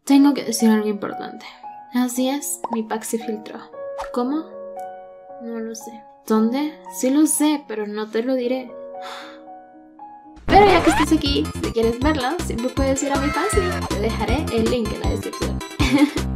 Tengo que decir algo importante. Así es, mi pack se filtró. ¿Cómo? No lo sé. ¿Dónde? Sí lo sé, pero no te lo diré. Pero ya que estás aquí, si quieres verlo, siempre puedes ir a mi fanzine. Te dejaré el link en la descripción.